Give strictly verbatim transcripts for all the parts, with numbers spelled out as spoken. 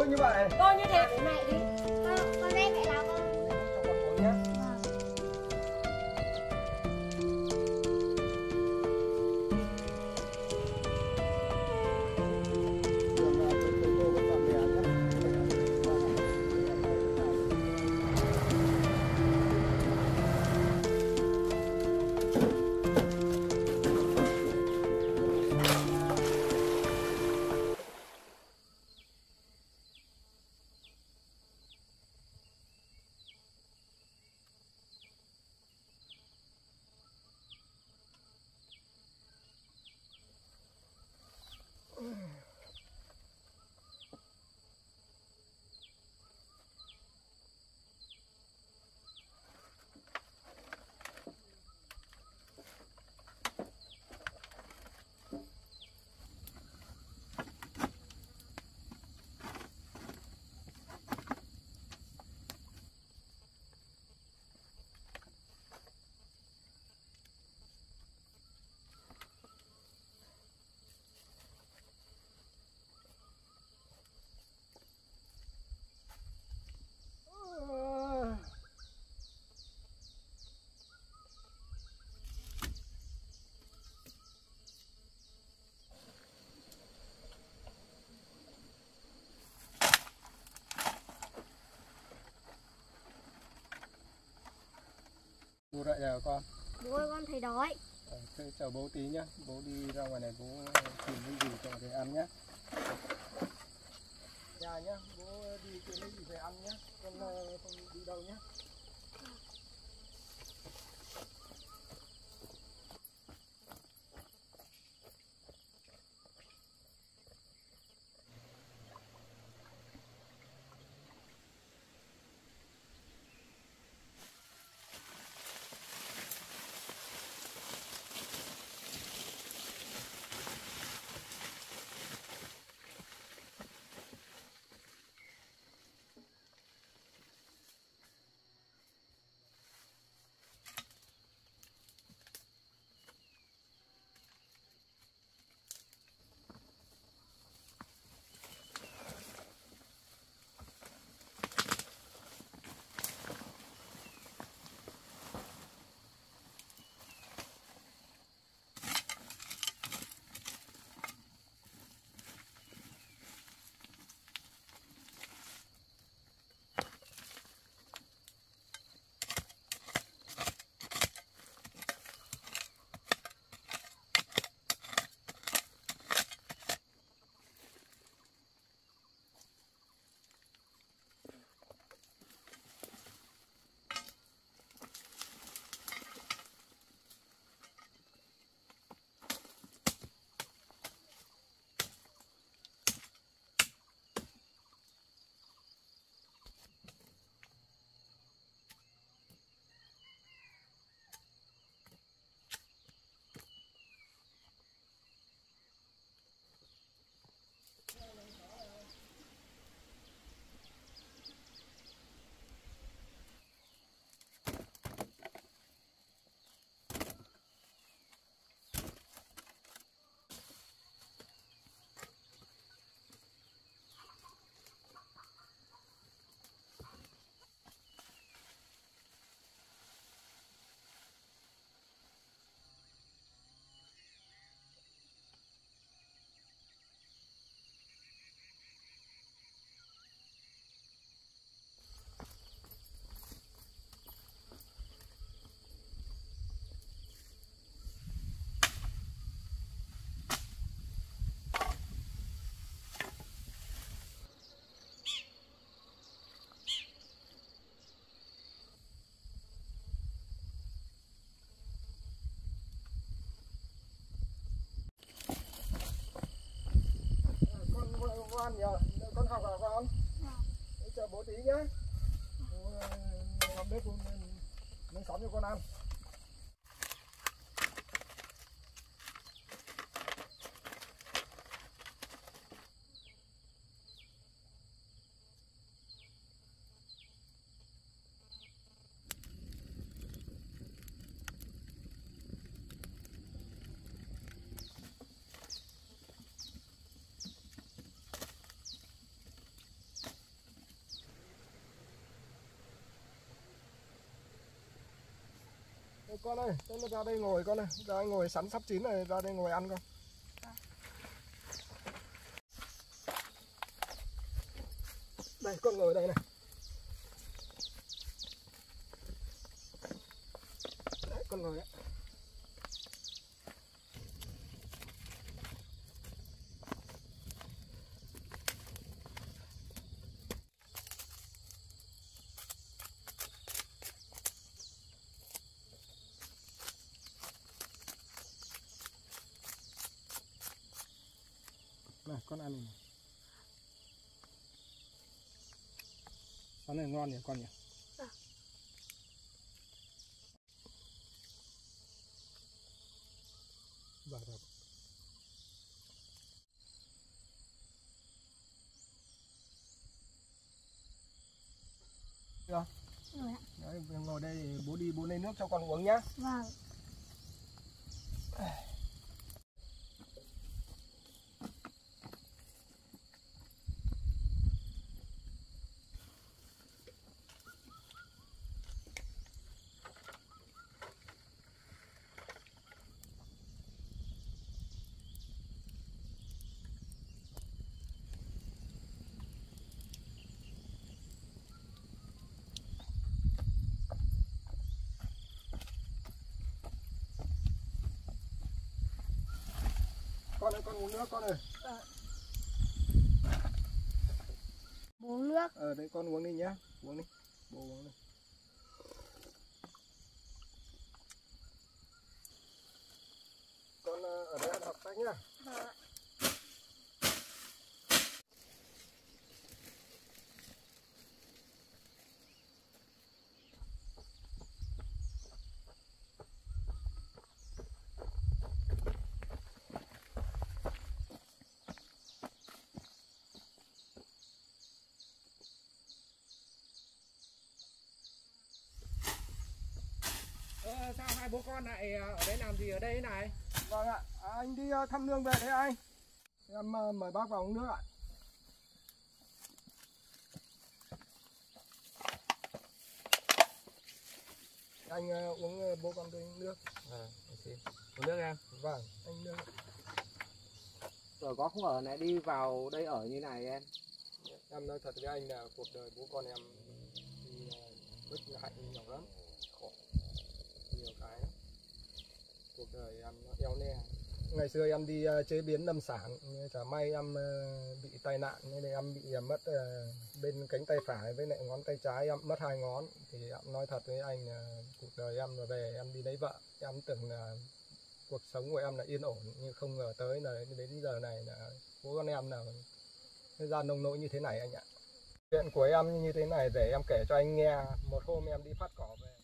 thôi như vậy. Thôi như thế. Bố mẹ đi. Con, con đây mẹ làm con. Cho con uống nhá. Bố dậy rồi con. Bố ơi con thấy đói. Ờ, thế chờ bố tí nhá. Bố đi ra ngoài này bố tìm cái gì cho để ăn nhá. Nhà nhá, bố đi tìm cái gì về ăn nhá. Con không đi đâu nhá. Con nhờ, con học hả con? Để chờ bố tí nhé. Bố làm bếp miếng sống cho con ăn. Con ơi, con ra đây ngồi con ơi, ra đây ngồi sắn sắp chín rồi, ra đây ngồi ăn con. Đây con ngồi đây này. Đấy, con ngồi đấy. Này con ăn này. Con này ngon nhỉ con nhỉ? À. Bà bà. Được. Rồi ạ. Đấy, ngồi đây bố đi bố lấy nước cho con uống nhá. Vâng. Con ơi, con uống nước con ơi. Ờ. Bố uống nước. Ờ đấy con uống đi nhá, uống đi, bố uống đi. Con ở đây ăn học tay nhá. Vâng. Ờ, sao hai bố con lại ở đây làm gì ở đây thế này? Vâng ạ, à, anh đi thăm nương về đấy anh. Em mời bác vào uống nước ạ. Anh uh, uống uh, bố con tôi uống nước. À, xin. Uống nước em. Vâng, anh nước. Rồi có không ở này đi vào đây ở như này em? Em nói thật với anh là cuộc đời bố con em thì bất hạnh nhiều lắm, khổ nhiều cái lắm. Cuộc đời em nó eo le. Ngày xưa em đi uh, chế biến lâm sản, chả may em uh, bị tai nạn nên em bị uh, mất uh, bên cánh tay phải với lại ngón tay trái em mất hai ngón. Thì em nói thật với anh uh, cuộc đời em là về em đi lấy vợ, em tưởng là cuộc sống của em là yên ổn nhưng không ngờ tới là đến giờ này là bố con em là ra nông nỗi như thế này anh ạ. Chuyện của em như thế này để em kể cho anh nghe. Một hôm em đi phát cỏ về.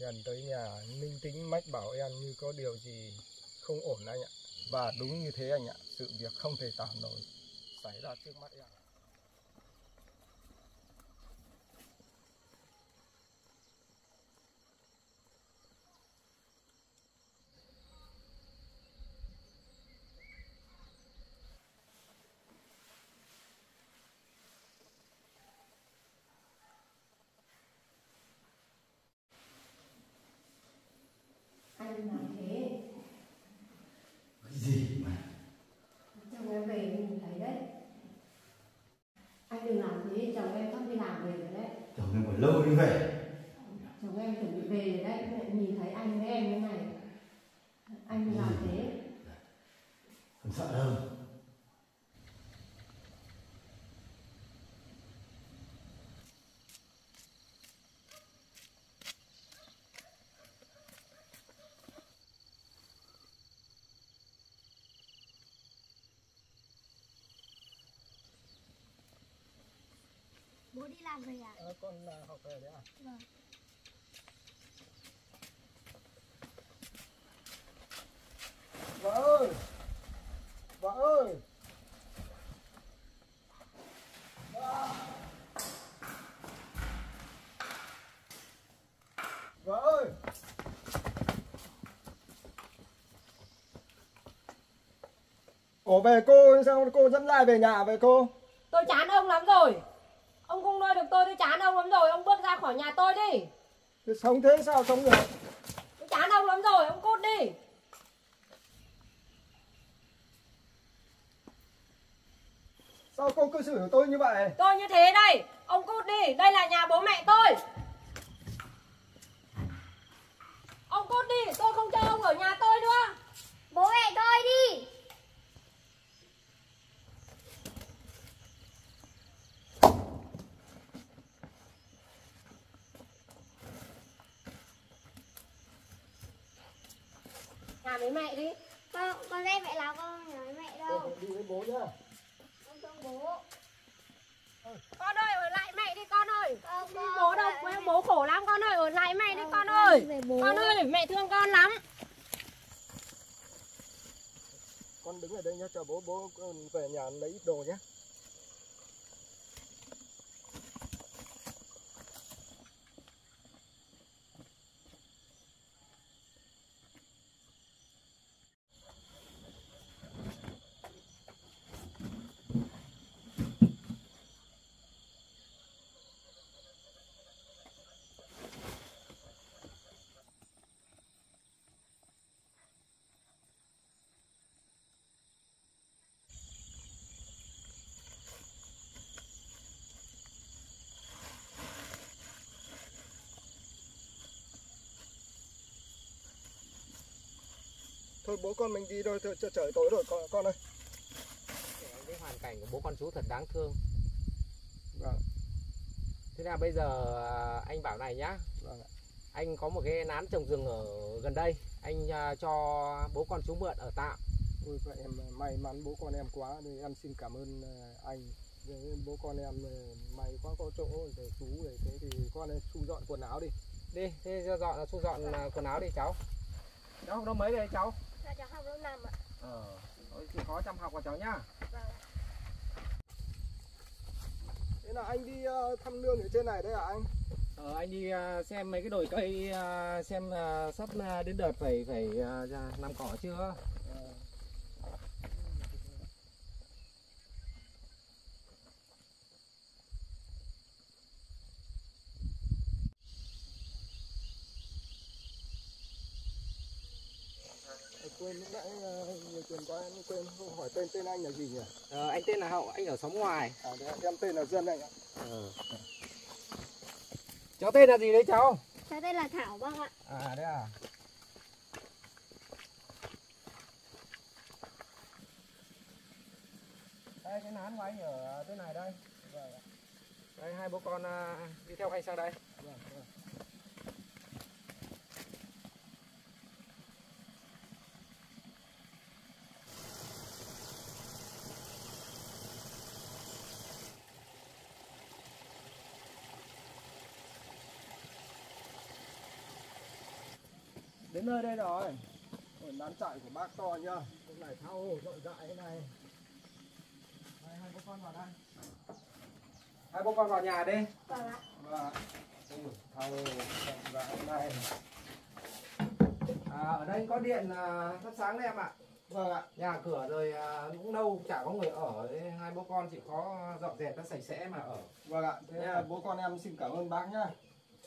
gần tới nhà ninh tĩnh mách bảo em như có điều gì không ổn anh ạ. Và đúng như thế anh ạ, sự việc không thể tả nổi xảy ra trước mắt em. Anh làm thế Cái gì mà chồng em về nhìn thấy đấy. Anh đừng làm thế, chồng em sắp đi làm về rồi đấy. chồng em còn lâu đi về. Chồng em chuẩn bị về rồi đấy, mẹ nhìn thấy anh với em thế này. Anh đừng làm thế. Không sợ đâu. Bố đi làm về à? À, con là học về đấy à? Vâng. Vợ ơi! Vợ ơi! Vợ! Vợ ơi! Ủa về cô, sao cô dẫn lại về nhà vậy cô? Tôi chán ông lắm rồi. Ông không nuôi được tôi, tôi chán ông lắm rồi. Ông bước ra khỏi nhà tôi đi. Sống thế sao sống được? Tôi chán ông lắm rồi, ông cút đi. Sao cô cư xử của tôi như vậy? Tôi như thế đây, ông cút đi. Đây là nhà bố mẹ tôi. Ông cút đi, tôi không cho ông ở nhà tôi nữa. Bố mẹ tôi đi. Nhà với mẹ đi. Con con đây mẹ làm con nói mẹ đâu. Tôi đi với bố nhá. Con thương bố. Con ơi, ở lại mẹ đi con ơi. Con, Đi con bố đâu, lại mẹ. bố khổ lắm con ơi, ở lại mẹ đi Con, con con ơi. đi về bố. Con ơi, mẹ thương con lắm. Con đứng ở đây nhá, cho bố bố về nhà lấy ít đồ nhé. Thôi bố con mình đi thôi, trời, trời tối rồi con, con ơi. Cái hoàn cảnh của bố con chú thật đáng thương. Vâng. Thế nào bây giờ anh bảo này nhá. Vâng ạ. Anh có một cái nán trồng rừng ở gần đây. Anh cho bố con chú mượn ở tạm. Ôi vậy em may mắn bố con em quá, thì em xin cảm ơn anh. Bố con em may quá có chỗ để chú để thế thì con em thu dọn quần áo đi. Đi, thế dọn thu dọn quần áo đi cháu. Cháu học đâu mấy đây cháu? Dạ, cháu học lớp năm ạ. Ờ, chịu khó chăm học của cháu nhá. Vâng ạ. Thế là anh đi uh, thăm nương ở trên này đấy à anh? Ờ, anh đi uh, xem mấy cái đồi cây, uh, xem uh, sắp uh, đến đợt phải phải uh, làm cỏ chưa? À. Quên lúc nãy nhiều chuyện quá em quên không hỏi tên tên anh là gì nhỉ? Ờ, anh tên là Hậu, anh ở xóm ngoài. À, em tên là Dân anh ạ. Ờ. Cháu tên là gì đấy cháu? Cháu tên là Thảo vâng ạ. À đấy à. Đây cái nán của anh ở bên này đây. Vâng. Đây hai bố con uh, đi theo anh sang đây. Vâng, vâng. đến nơi đây rồi. Ở lán trại của bác to nhá. Lúc này thao hồ rộng rãi thế này. Đây, hai bố con vào đây. Hai bố con vào nhà đi. Vâng ạ. Và thao hồ rộng rãi thế này. À, ở đây có điện uh, thắp sáng đấy em ạ. Vâng ạ. Nhà cửa rồi uh, cũng đâu chả có người ở. Đấy, hai bố con chỉ có dọn dẹp nó sạch sẽ mà ở. Vâng ạ. Thế yeah. Bố con em xin cảm ơn bác nhá.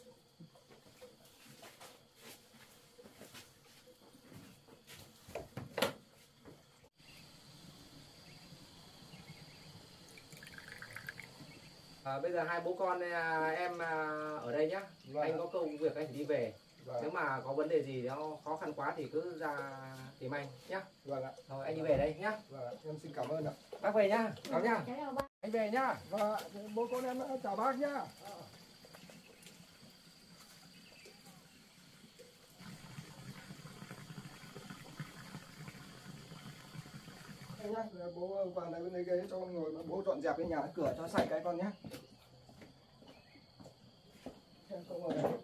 À, bây giờ hai bố con em ở đây nhá. Vâng. Anh có công việc anh phải đi về. Vâng. Nếu mà có vấn đề gì nó khó khăn quá thì cứ ra tìm anh nhá. Vâng ạ. Rồi anh đi về đây nhá. Vâng ạ. Em xin cảm ơn ạ. Bác về nhá. Cảm nhá. Anh về nhá. Vâng ạ. Bố con em chào bác nhá. Đây nhá. Rồi bố vào đây bên đây ghế cho con ngồi mà bố dọn dẹp cái nhà cửa cho sạch cái con nhé. Em không ngồi đây.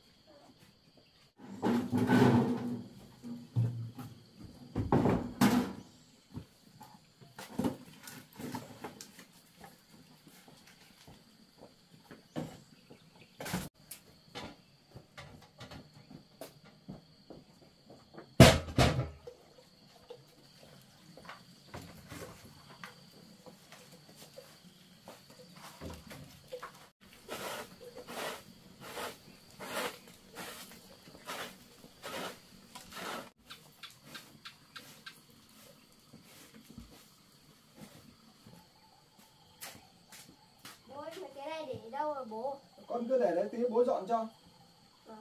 Để đâu rồi bố? Con cứ để đấy tí bố dọn cho. À.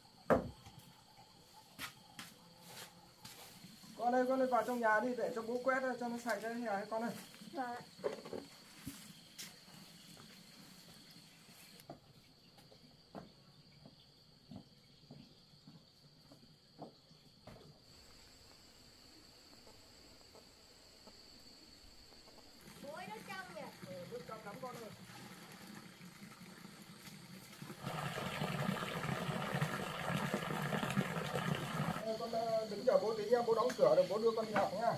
Con ơi, con ơi vào trong nhà đi để cho bố quét cho nó sạch cái nhà con ơi. Vâng. Bố ơi, nước trong nhỉ? Ừ, nước trong lắm con ơi. Con đứng chờ bố tí nha, bố đóng cửa rồi bố đưa con đi học nha.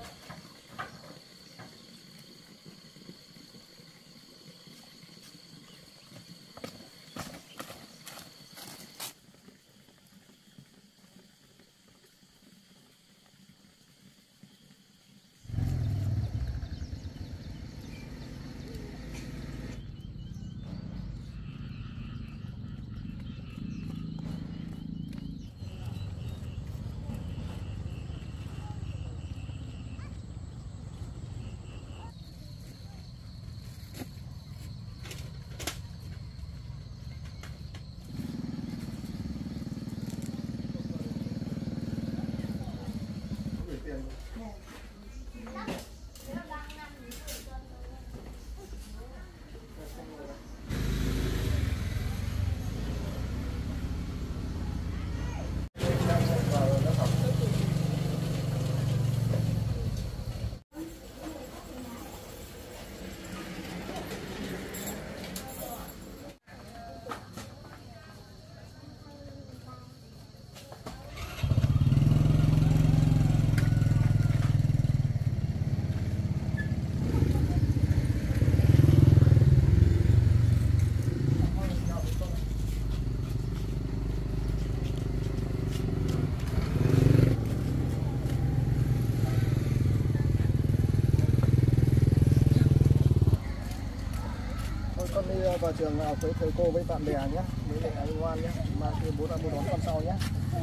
Vào trường học với thầy cô với bạn bè nhé, với lại anh ngoan nhé, mà thì bố đã bố đón con sau nhé.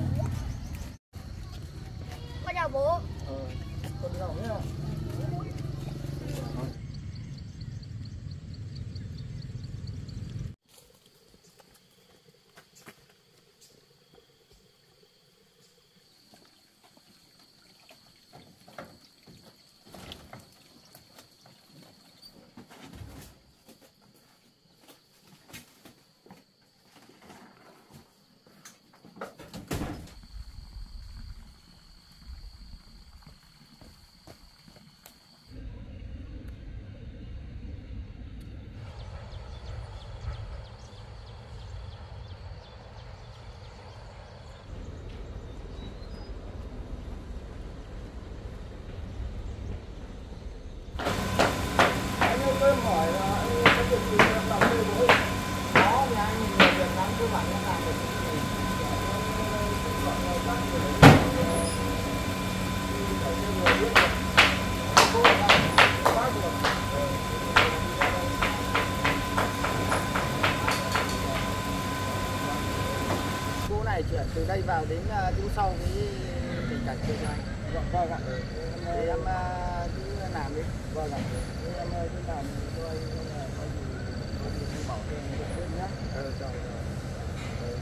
Con chào bố. Ờ, con đi học nhé. nào đến uh, thu sau cái tình cảnh kia cho anh. Vâng, vâng ạ. Thì em uh, cứ làm đi. Vâng ạ. Thế em ơi, cứ làm cho anh là có gì có gì cứ bảo cho anh biết nhé. Ừ, rồi rồi. Ừ.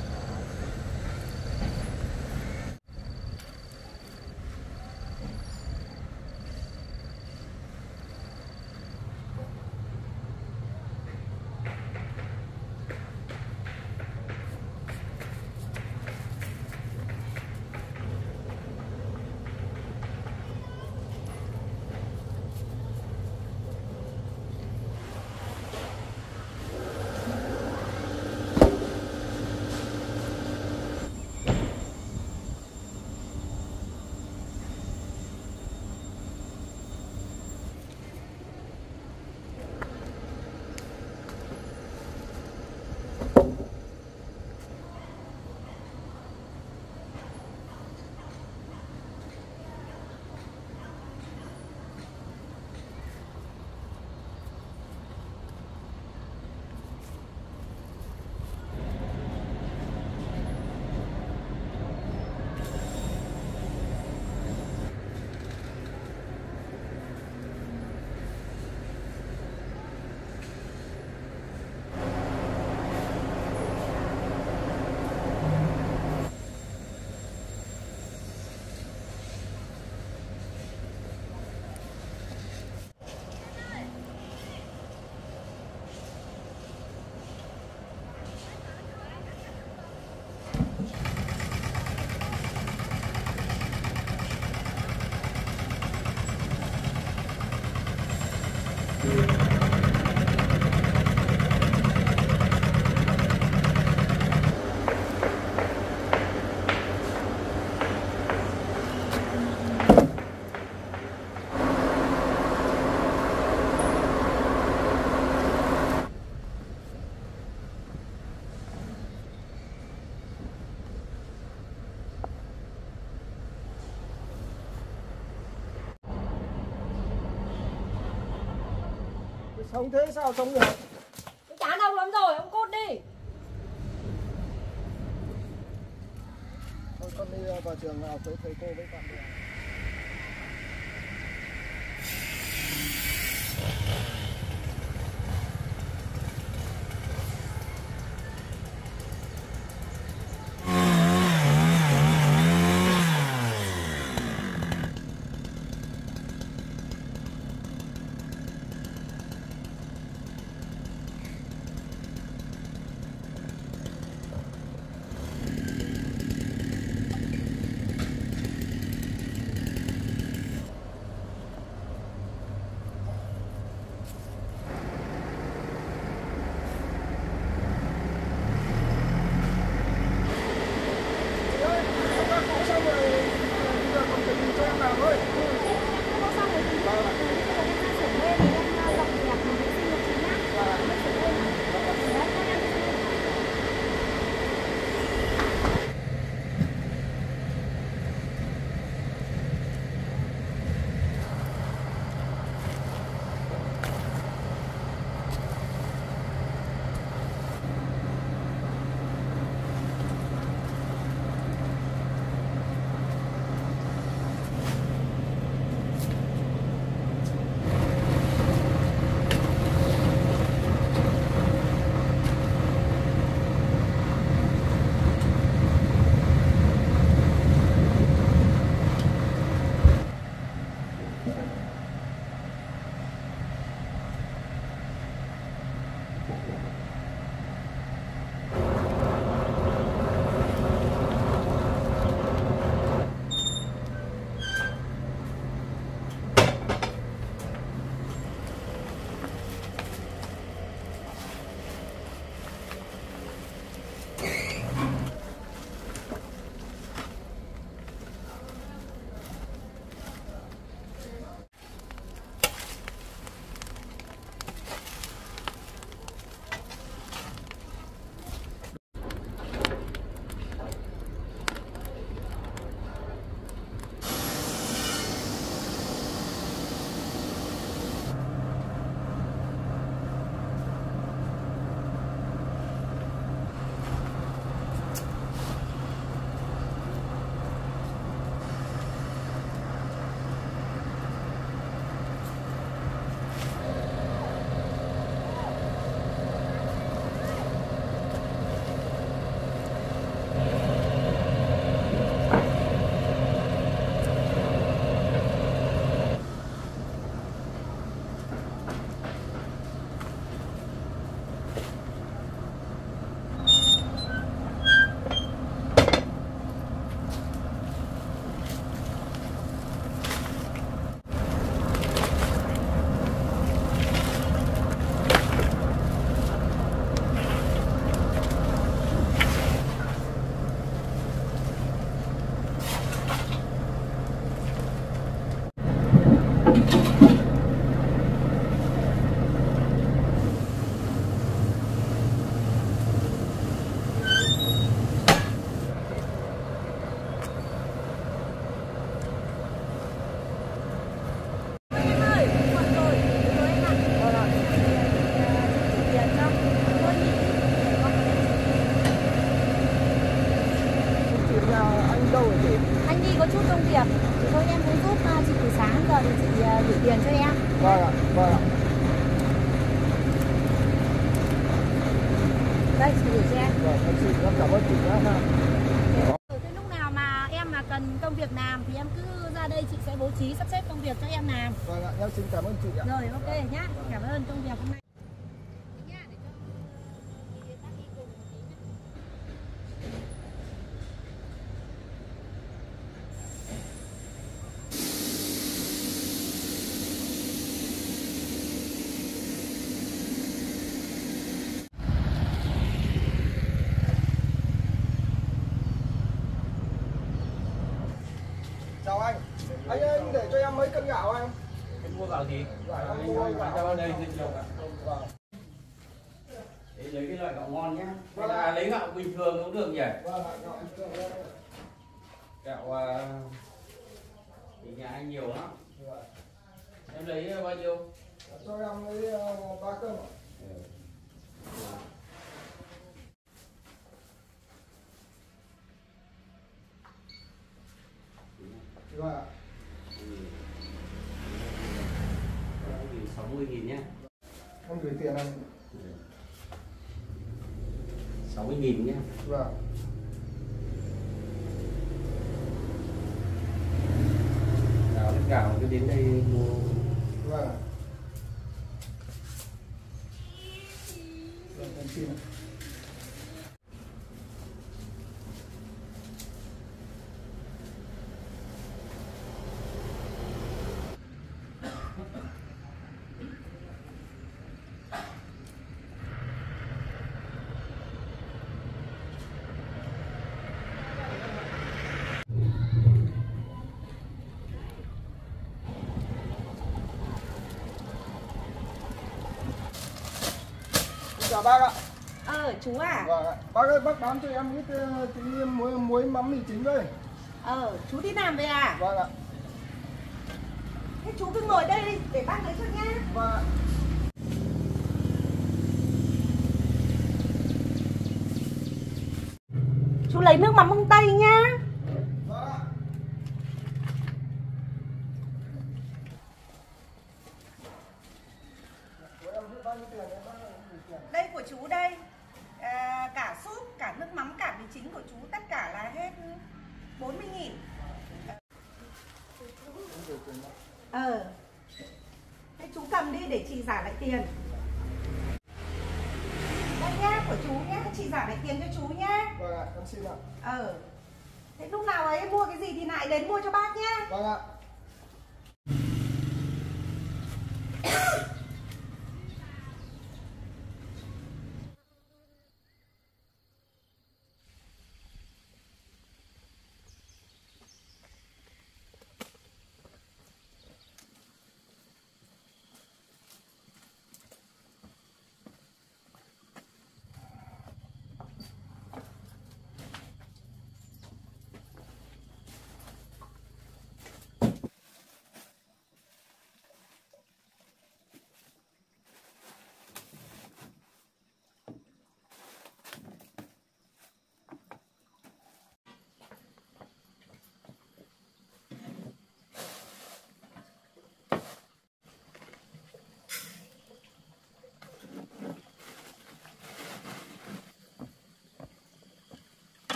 Sống thế sao sống được? Tôi chán ông lắm rồi, ông cút đi. Thôi con đi vào trường học với thầy cô với bạn bè. Thì thôi em cũng giúp uh, chị từ sáng giờ thì chị uh, gửi tiền cho em. Vâng ạ, vâng ạ. Đây chị gửi cho em. Vâng, em xin em cảm ơn chị nhé ha. Cái lúc nào mà em mà cần công việc làm thì em cứ ra đây, chị sẽ bố trí sắp xếp công việc cho em làm. Vâng ạ, em xin cảm ơn chị ạ. Rồi ok nhá, cảm ơn công việc hôm nay. Chào anh. Anh ơi, anh để cho em mấy cân gạo anh. Em mua gạo gì? Dạ, em mua gạo. Cho đây xin chào ạ. Vâng. Để lấy cái loại gạo ngon nhá. Vâng. Hay là lấy gạo bình thường cũng được nhỉ? Vâng ạ, gạo bình thường đây. Gạo à, thì nhà anh nhiều lắm. Vâng. Em lấy bao nhiêu? Cho em lấy uh, ba cân. Ừ. Vâng ạ. sáu mươi nghìn nhé. Em gửi tiền anh. sáu mươi nghìn nhé. Vâng. Nào tất cả cứ đến đây mua. Vâng ạ. Vâng, em xin ạ. Chào bác ạ. Ờ chú à? Vâng ạ. Bác ơi, bác bán cho em ít uh, tí muối, muối mắm mì chính với. Ờ chú đi làm về à? Vâng ạ. Thế chú cứ ngồi đây đi để bác lấy cho nhá. Vâng ạ. Chú lấy nước mắm mông tây nhá. Vâng ạ. Của em hết bao nhiêu tiền đấy bác ơi? Tiền. Đây của chú đây. À, cả súp, cả nước mắm, cả mì chính của chú tất cả là hết bốn mươi nghìn. Ờ. Thế chú cầm đi để chị trả lại tiền. Đây nhá, của chú nhá, chị trả lại tiền cho chú nhá. Vâng ạ, em xin ạ. Ờ. Thế lúc nào ấy mua cái gì thì lại đến mua cho bác nhá. Vâng ạ.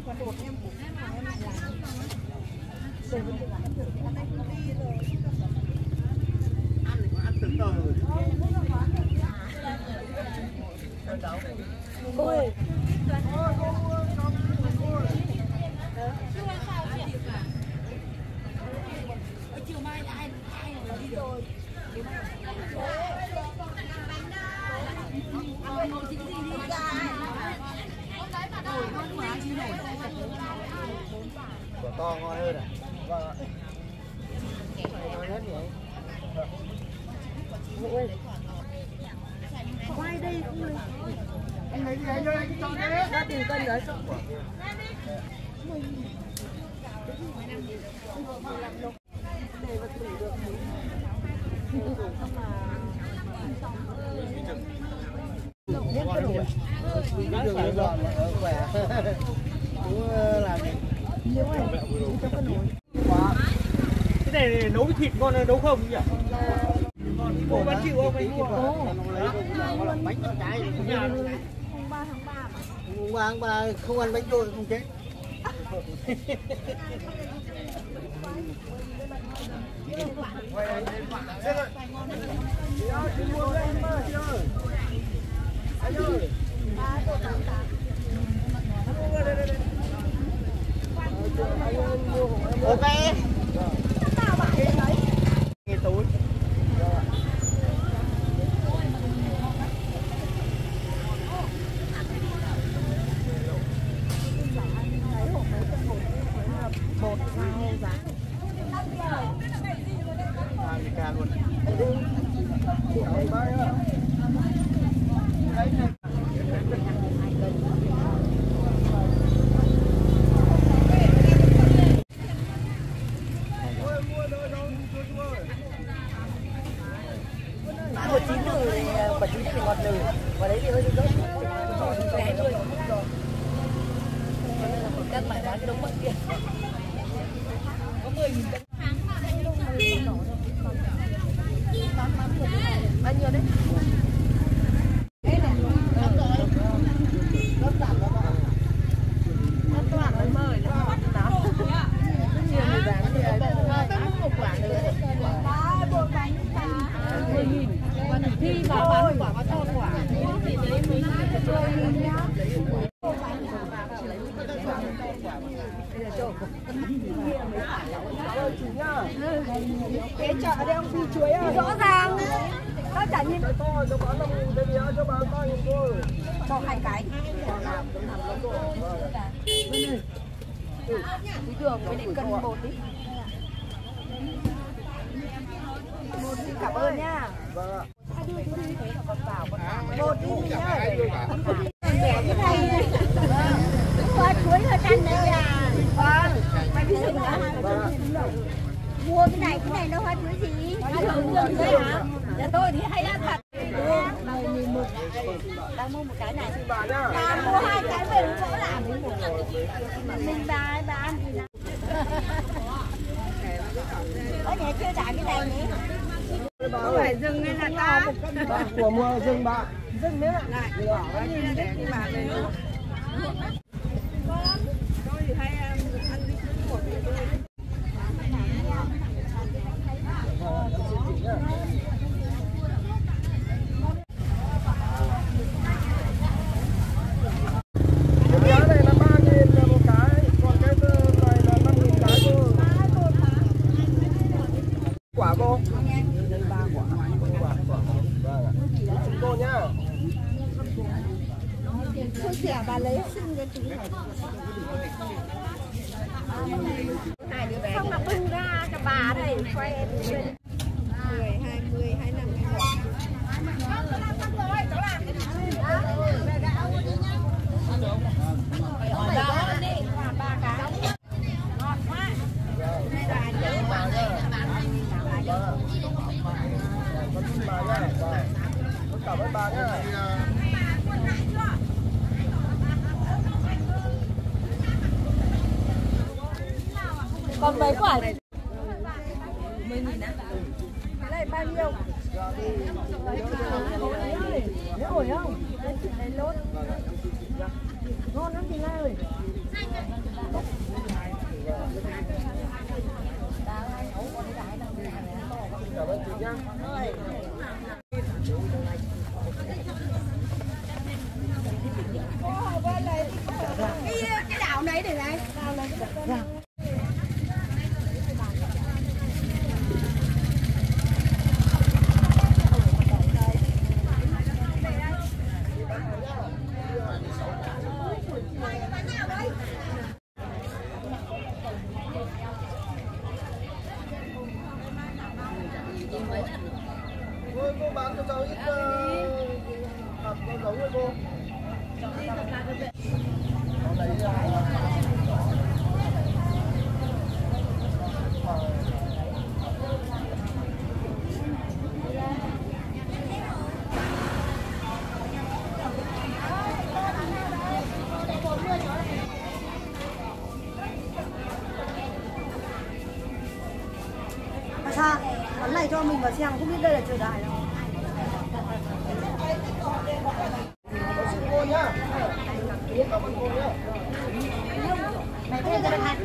Ôi. Chiều mai ai ai đi rồi. Quả to ngon hơn à? Vâng ạ. Ngon hết nhỉ? Quay đây cũng được. Anh lấy gì anh ơi, anh cho đấy. Ra tiền cân đấy. Để vật thủ được. Cái đường này giòn mà khỏe. Cũng làm gì? Cái này nấu với thịt ngon hay nấu không nhỉ? Cô bán chịu không anh mua? Bánh trái Mùng ba tháng ba mà. Mùng ba tháng ba không ăn bánh trôi không chết. Ok. Nghe túi. Một hai giá. hai mươi k luôn. Một chín từ thì bảy chín thì ngọt lừ, và đấy thì hơi dốt. Về hai mươi. Đang mãi bán cái đống bận kia. Có mười nghìn cân. Bao nhiêu đấy? Khi mà bán quả có to quả thì lấy mấy cái chơi nhá. Cái chợ đây ông phi chuối à? Rõ ràng nó chả nhìn to cho bán năm nghìn, cái gì cho bán ba nghìn thôi. cho hai cái. Tí đường với lại cân bột đi. Bột đi, cảm ơn nha. Vâng ạ. Bột đi mình nhá. Mẹ cái này này. Hoa chuối ở trên đây à. Vâng. Mày biết gì nữa? Mua cái này, cái này nó hoa chuối gì? Hoa chuối đường đấy hả? Nhà tôi thì hay ăn thật. Này mình một. Đang mua một cái này. Đang mua hai cái về cũng có làm. Mình bà bà ăn gì nào? Có nhà chưa trả cái này nhỉ? Không phải rừng hay là ta? Của mua rừng bạn. Rừng nữa lại. Bỏ cái gì để cái bà này nữa. Tôi thì hay ăn đi một cái thôi. Cái giá này là ba nghìn một cái, còn cái này là năm nghìn cái cô. Quả cô? Nhân ba quả. Quả quả. Vâng ạ. Chúng cô nhá. Thôi rẻ bà lấy xin cho chúng này. Hai đứa bé. Không là bưng ra cho bà đây, quay em mười, hai mươi, hai mươi lăm, hai mươi mốt. Xong rồi, cháu làm cái gì? Về gạo đi nhá. Hỏi gạo đi, làm ba cái. Ngọt quá. Đây là anh nhớ bà đây là bán hai nghìn là bà nhớ. Cảm ơn bà nhá. Cảm ơn bà nhá. Còn mấy quả này? mười nghìn á. Cái này bao nhiêu? Đấy ổi không? Đấy lốt. Ngon lắm chị Lai ơi. Cảm ơn chị nhá. Cái cái đảo này để này. Thôi cô bán cho cháu ít hạt con giống rồi cô. Mà sao? Quán này cho mình vào xem không biết đây là chợ đại đâu. Cô nhá. Cảm ơn cô nhá. Mày thấy ra hai.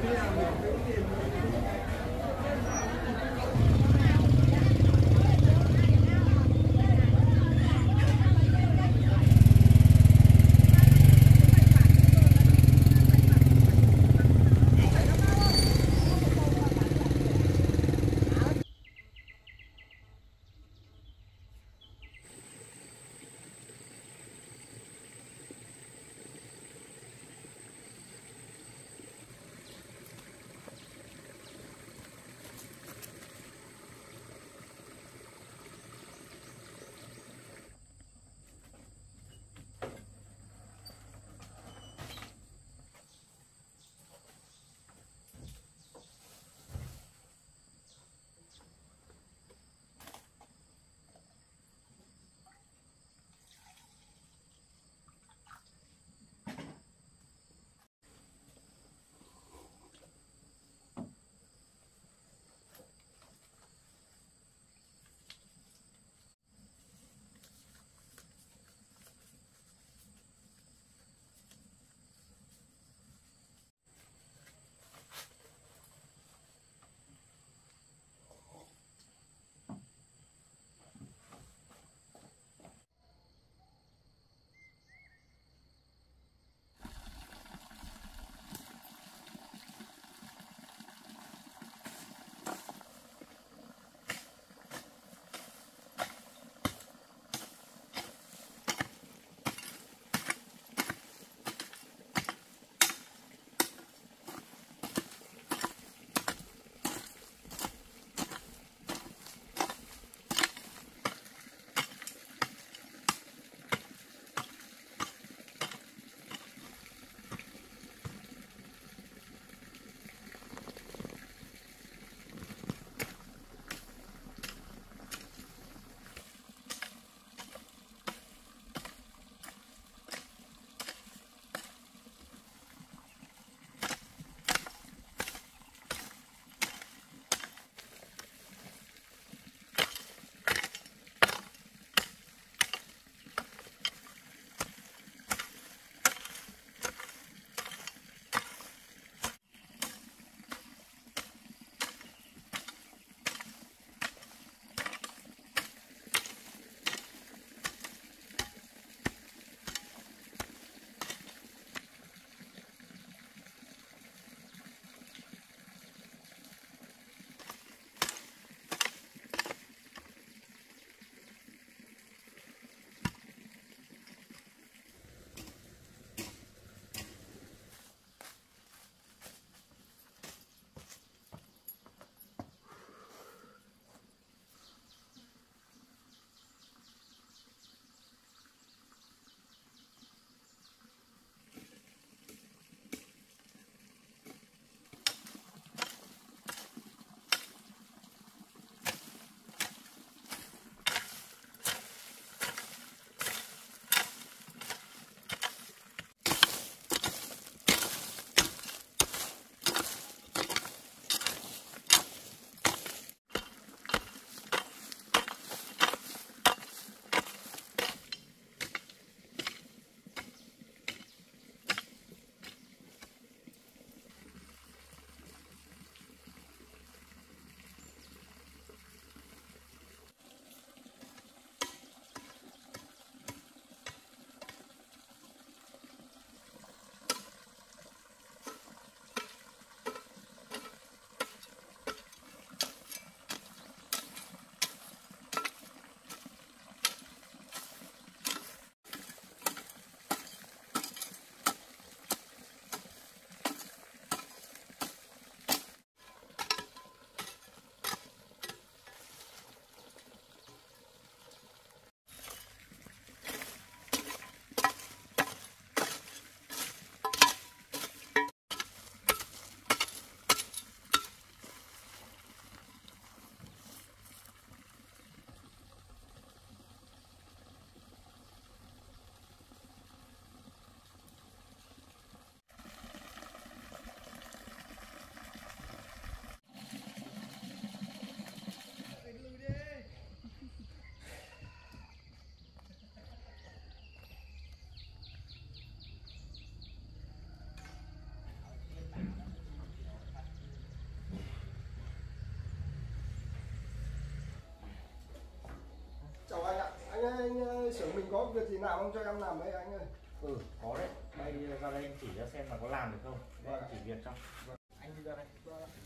xưởng mình có việc gì làm không cho em làm đấy anh ơi? Ừ, có đấy. Đây ra đây anh chỉ cho xem là có làm được không. Đây anh chỉ việc cho. Anh đi ra đây.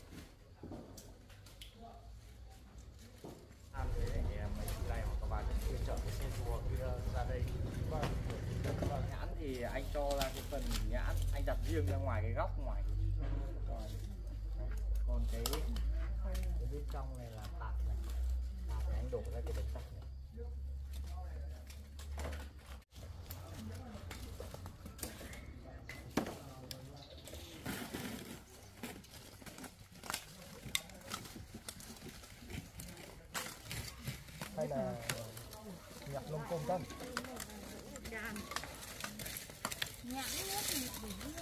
Làm thế để mấy chị này hoặc các bạn chuyên chở cái xe rùa kia ra đây. Vâng. Nhãn thì anh cho ra cái phần nhãn, anh đặt riêng ra ngoài cái góc ngoài. Còn, còn cái, cái bên trong này là tạt này. Tạt thì anh đổ ra cái bánh sạch này. Hay là nhặt lông tôm tân? Nhãn nước thì để nước.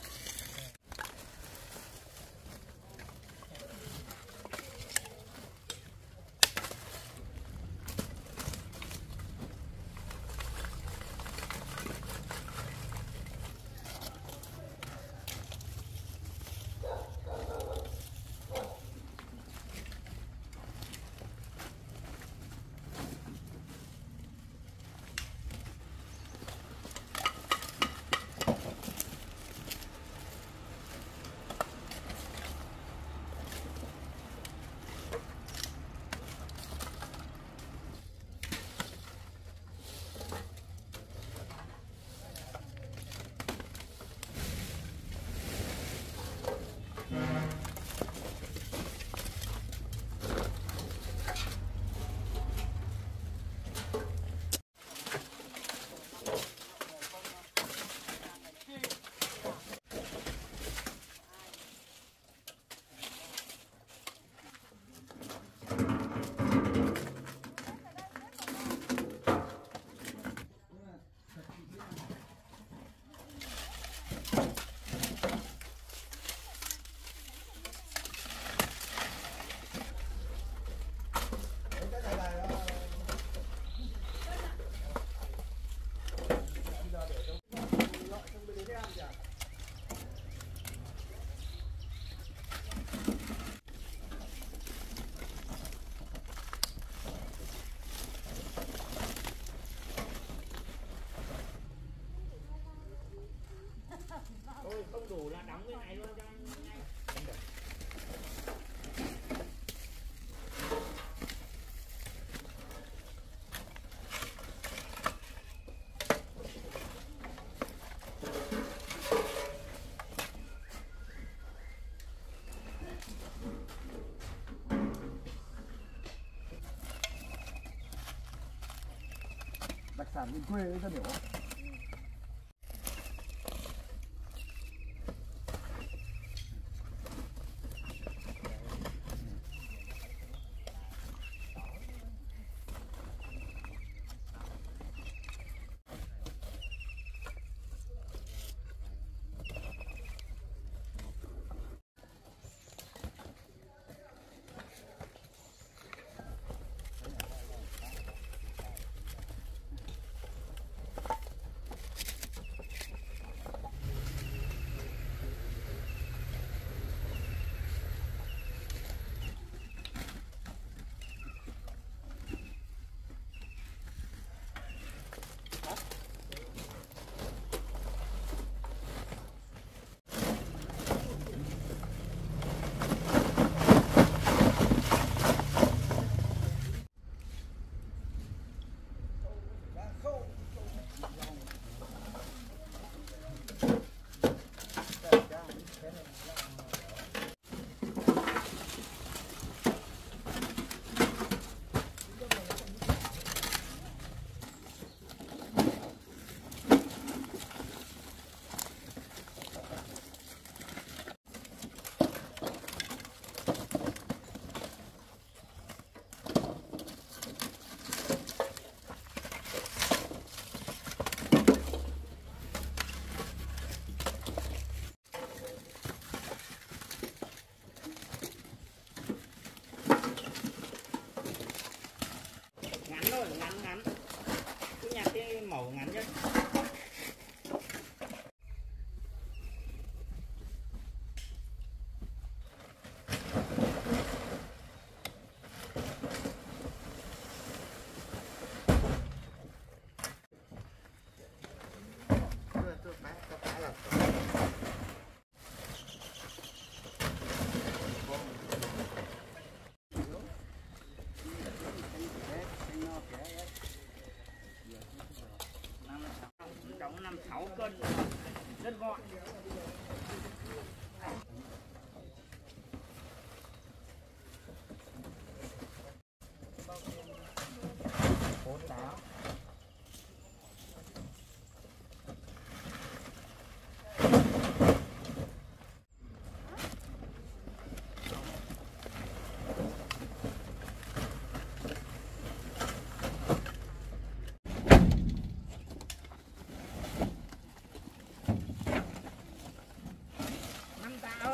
Thôi không đủ là đóng cái này luôn cho anh ngay. Đặc sản miền quê ấy, ta hiểu không?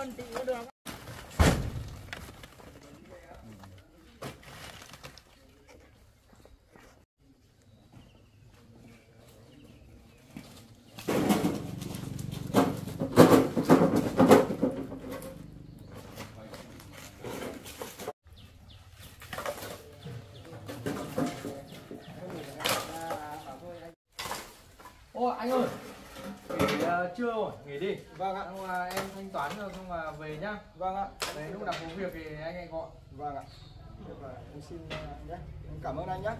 hơn tí cũng được. Ô anh ơi, nghỉ uh, trưa rồi, nghỉ đi. Vâng ạ. Xong là em thanh toán rồi xong là về nhá. Vâng ạ. Đấy, lúc nào có việc thì anh hãy gọi. Vâng ạ. Được rồi, em xin uh, nhé. Em cảm ơn anh nhé.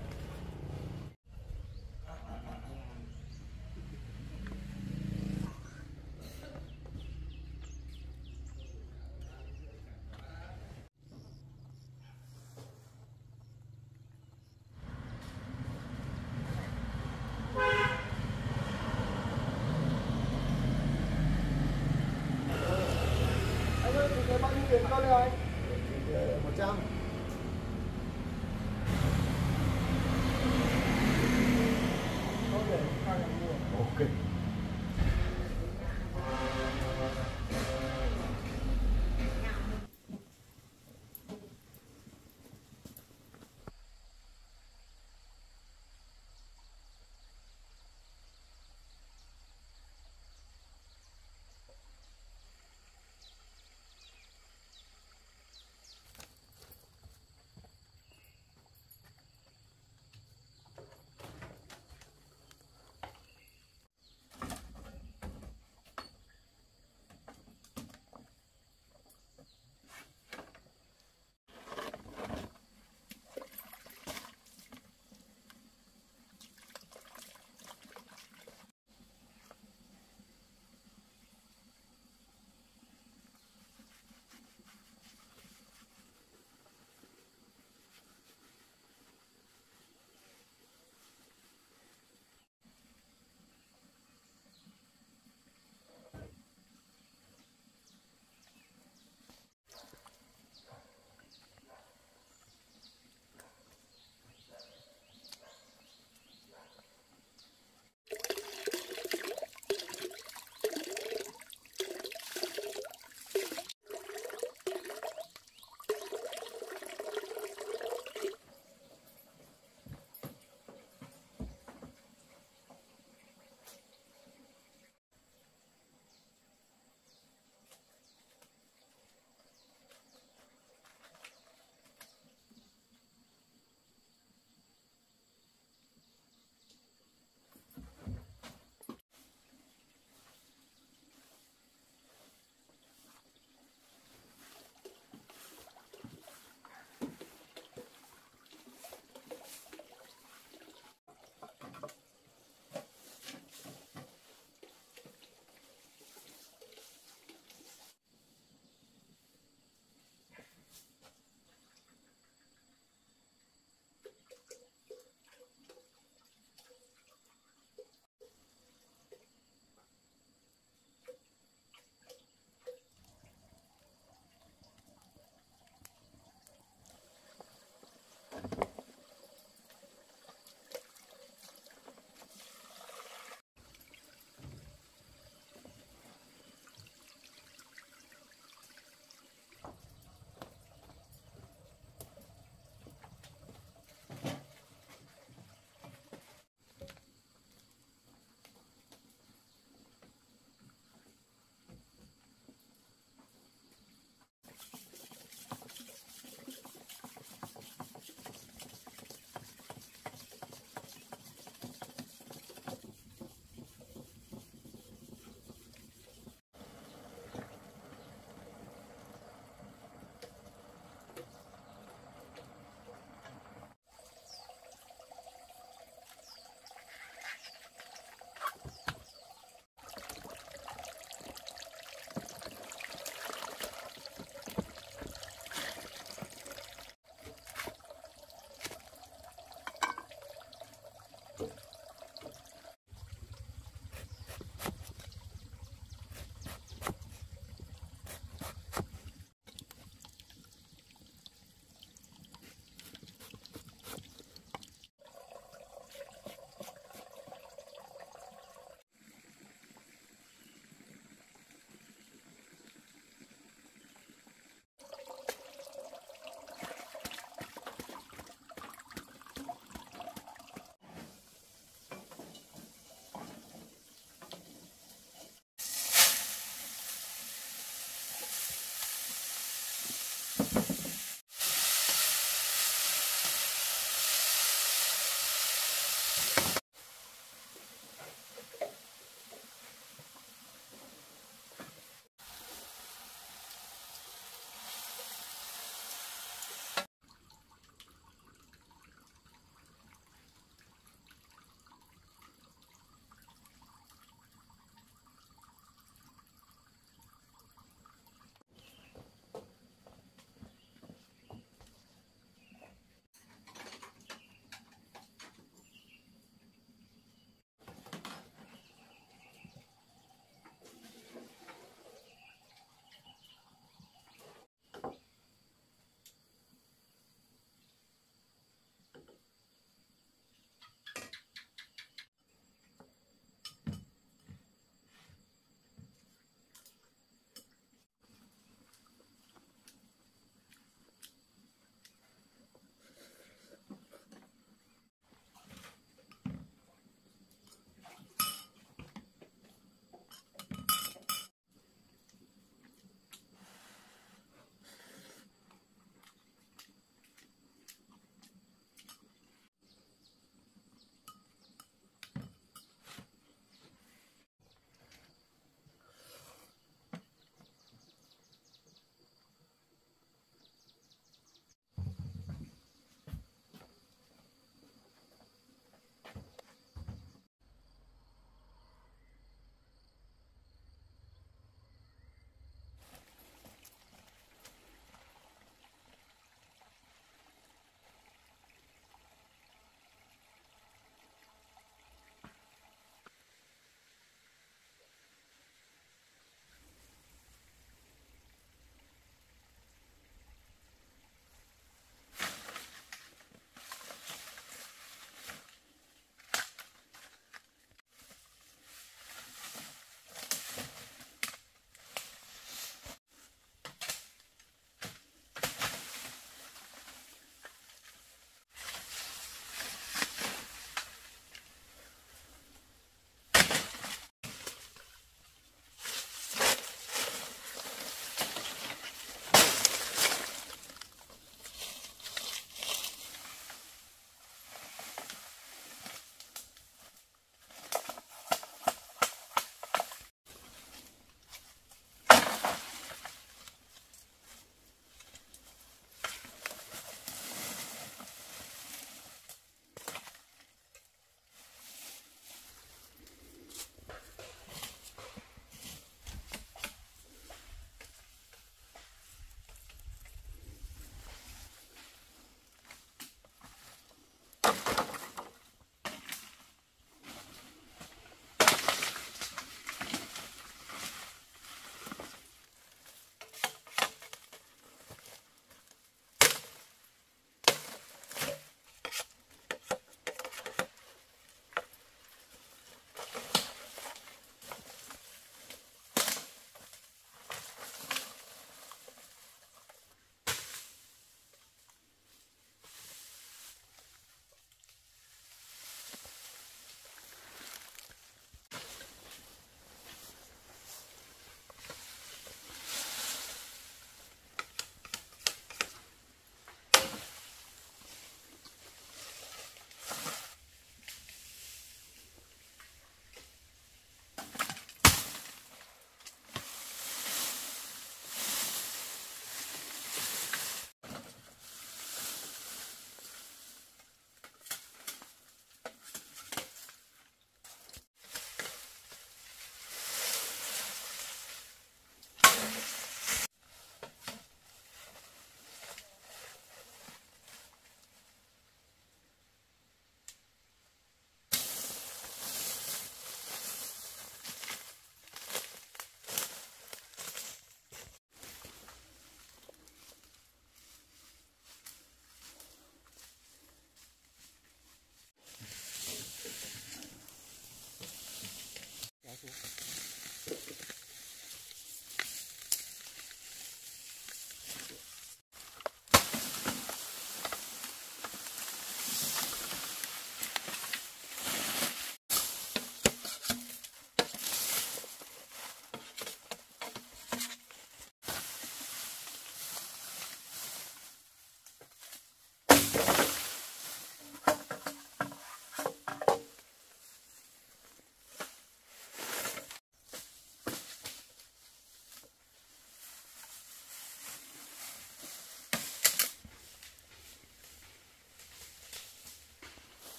Anh ơi, thì bao nhiêu tiền con đây anh? một trăm. Ok.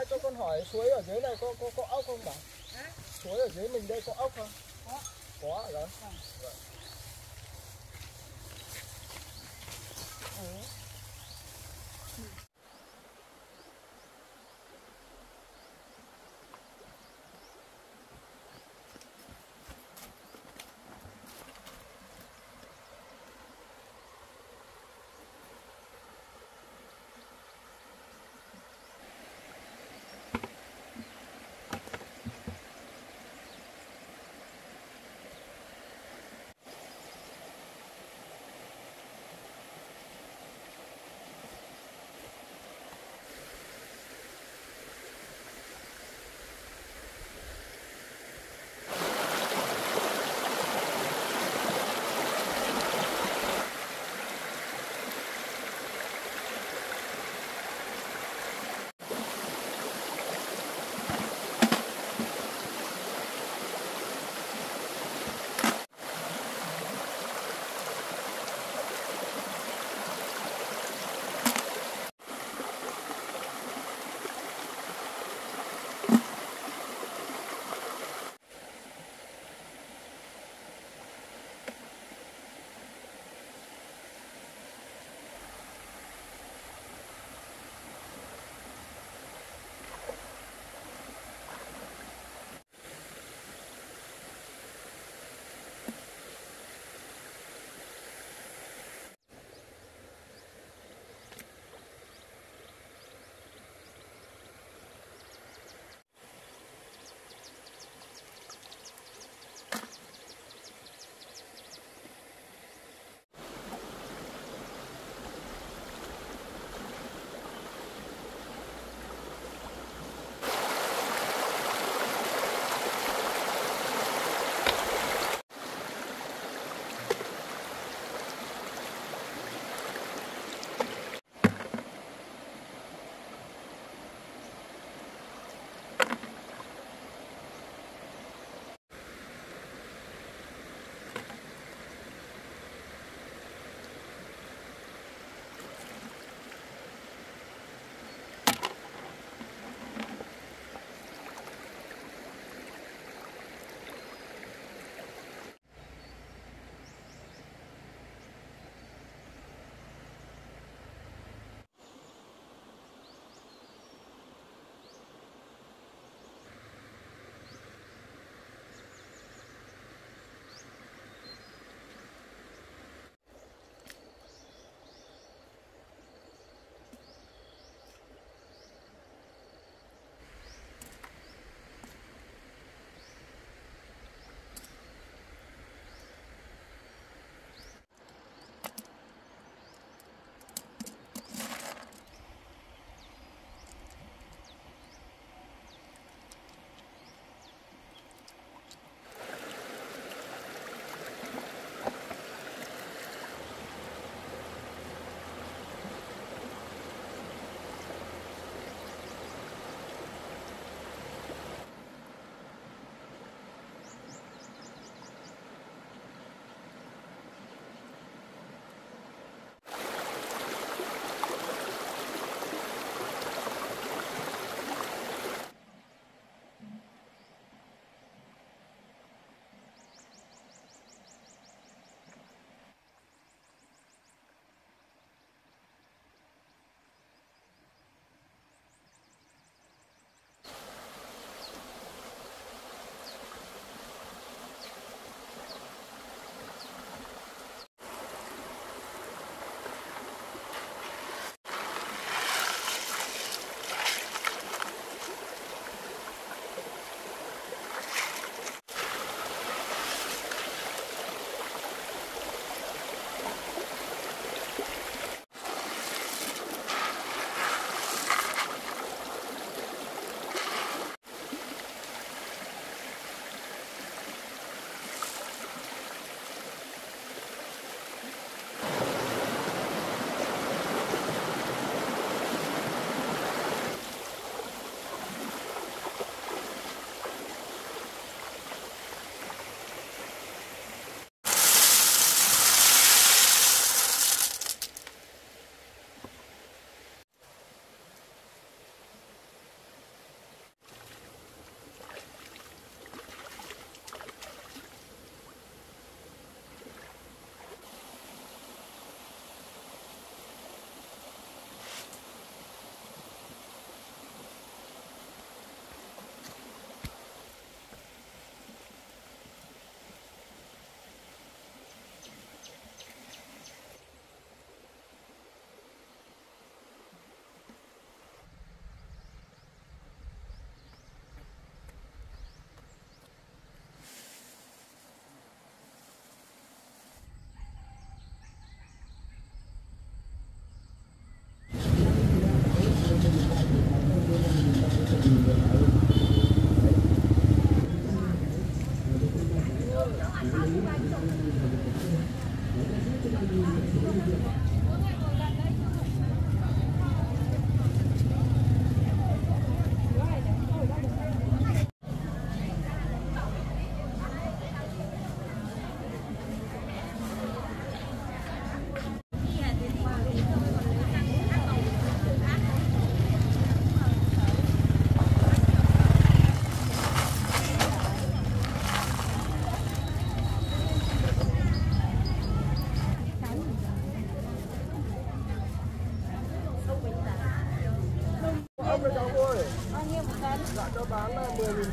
cho con hỏi suối ở dưới này có có có ốc không bà? Suối ở dưới mình đây có ốc không? Có. Có ở đó.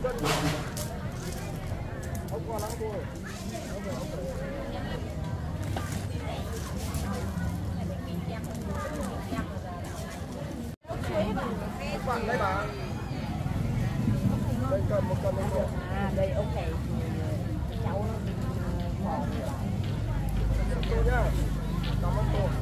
cân. Ông qua lắm thôi. Bạn đây bà. Đây cần một cân nữa. À đây ok. Cháu nó cô nhá. Cảm ơn cô.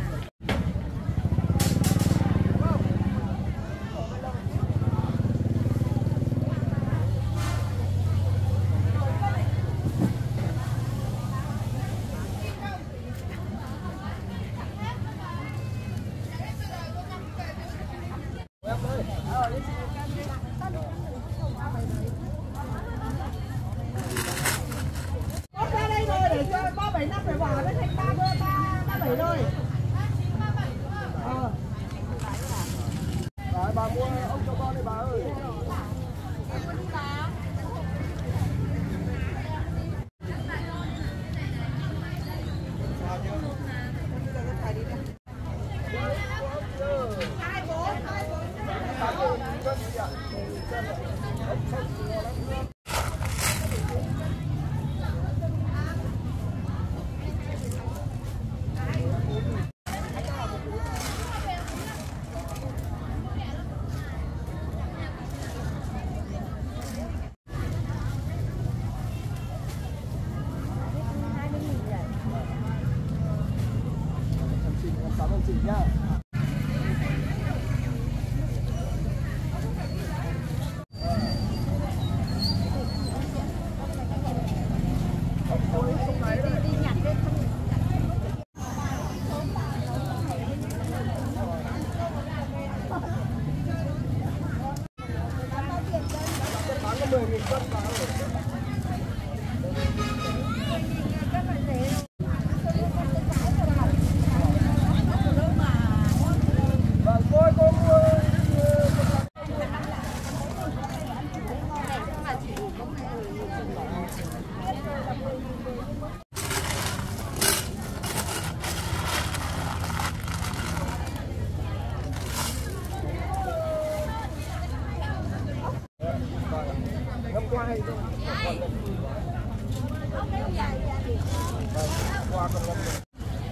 Bà mua ông cho con đi bà ơi. Hai bốn, hai bốn. Cảm ơn chị nhá. Bán có mười nghìn cân bà ơi. Ngâm qua hay không? Qua còn ngâm được.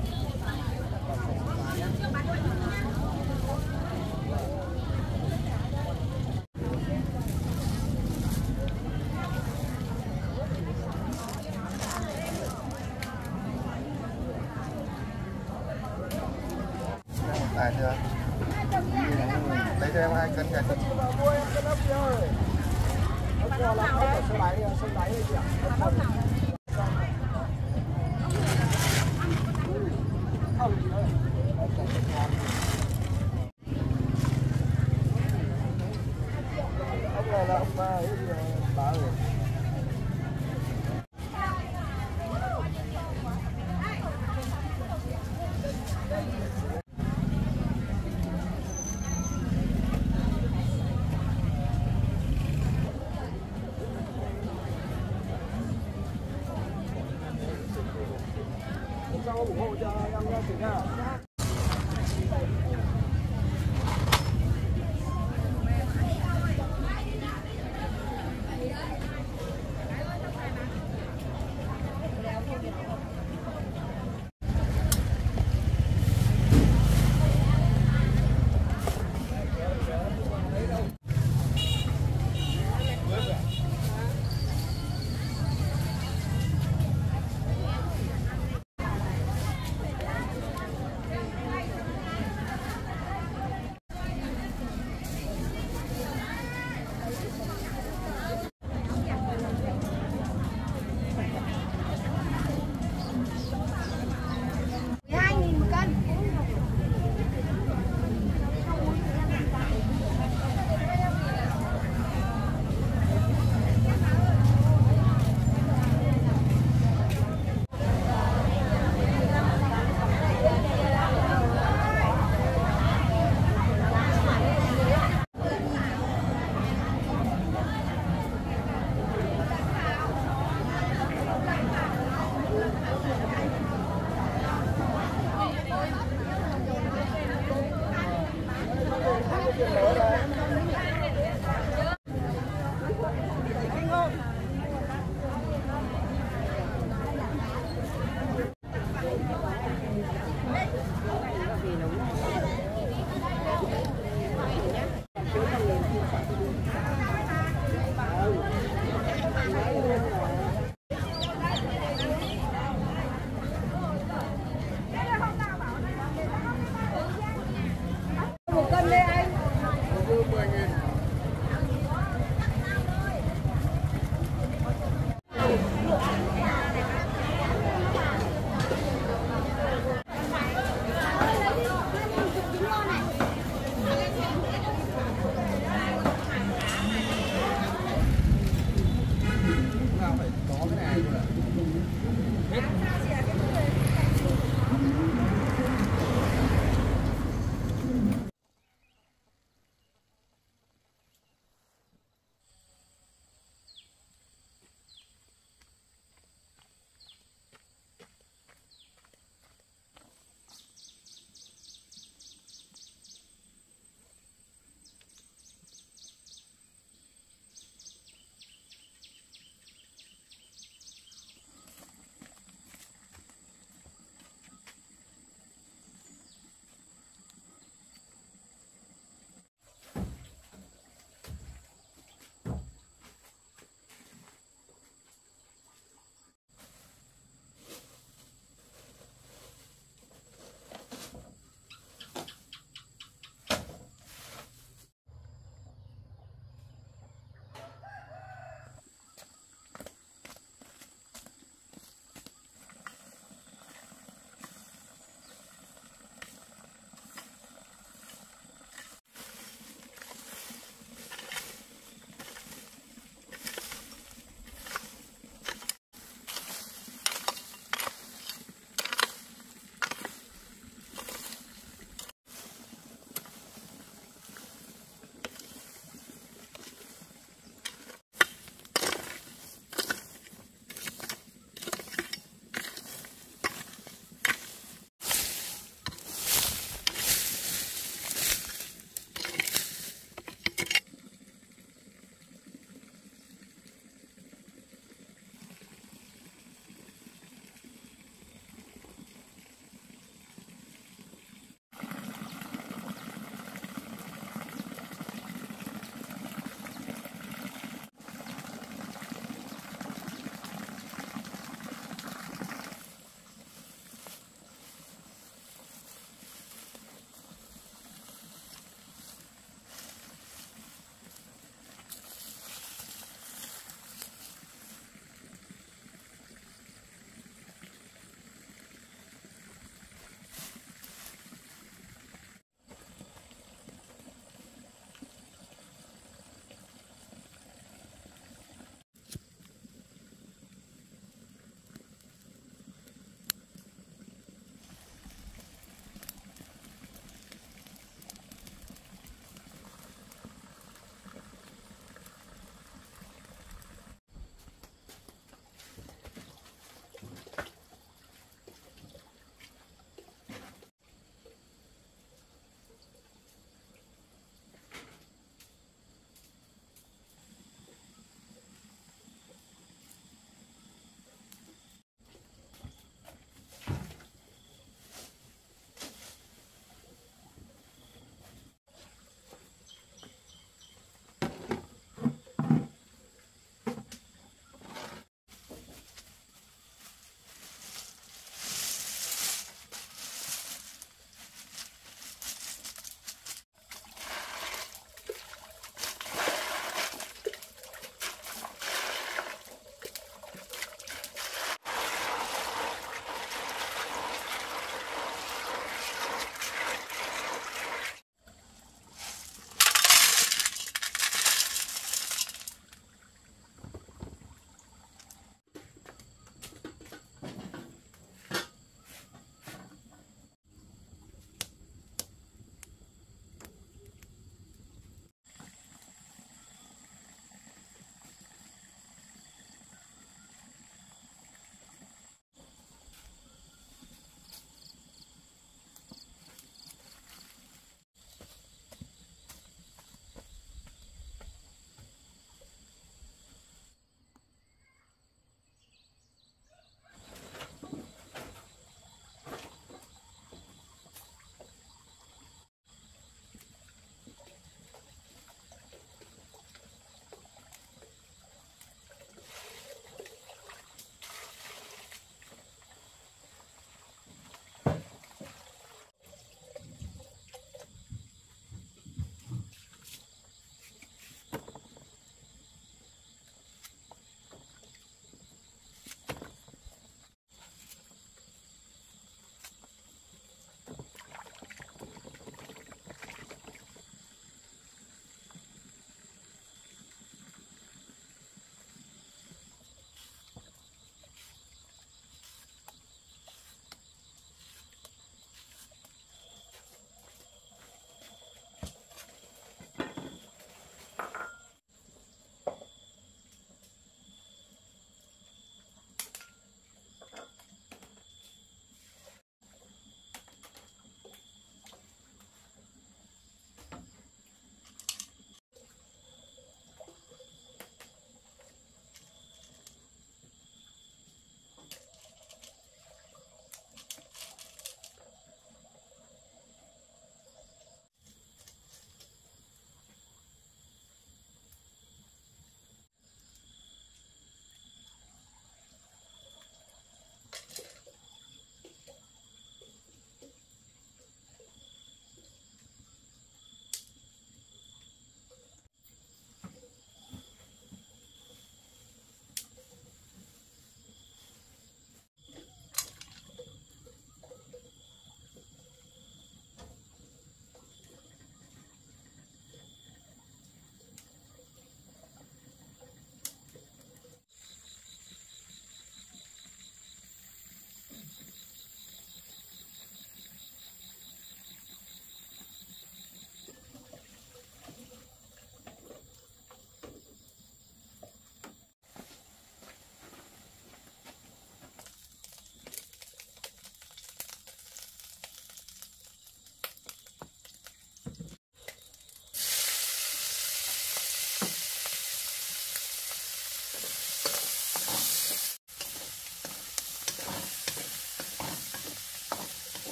Tài chưa? Lấy cho em hai cân gạch. Mua em cân ốc ơi. Ốc bò là ốc ở sông đáy, sông đáy này chị ạ. Ốc nào? Ốc gì đấy? Ốc này rất ngon. Ốc này là ốc bà ơi. Cho ủng hộ cho em nha chị nha.